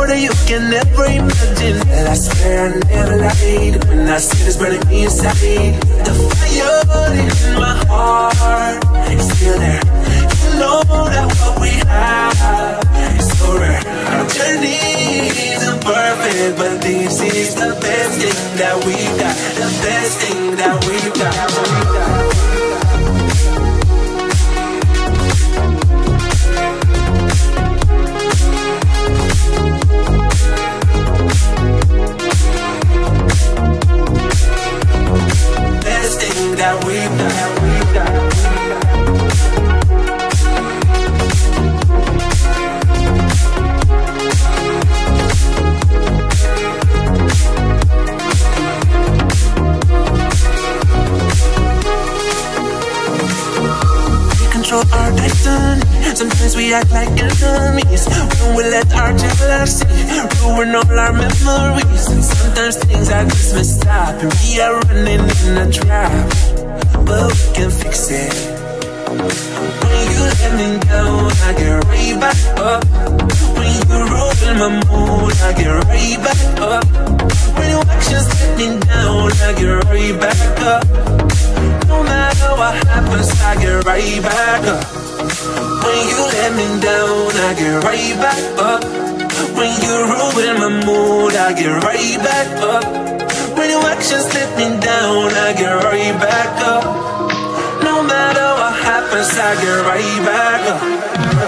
that you can never imagine. Well, I swear I never lied when I said it's burning me inside. The fire in my heart is still there. You know that what we have is so rare. Our journey isn't perfect, but this is the best thing that we've got. The best thing that we've got. That we've got. We control our destiny. Sometimes we act like enemies when we let our jealousy ruin all our memories. Sometimes things are just messed up and we are running in a trap, but we can fix it. When you let me down, I get right back up. When you ruin my mood, I get right back up. When your actions let me down, I get right back up. No matter what happens, I get right back up. When you let me down, I get right back up. When you ruin my mood, I get right back up. When your actions let me down, I get right back up. No matter what happens, I get right back up.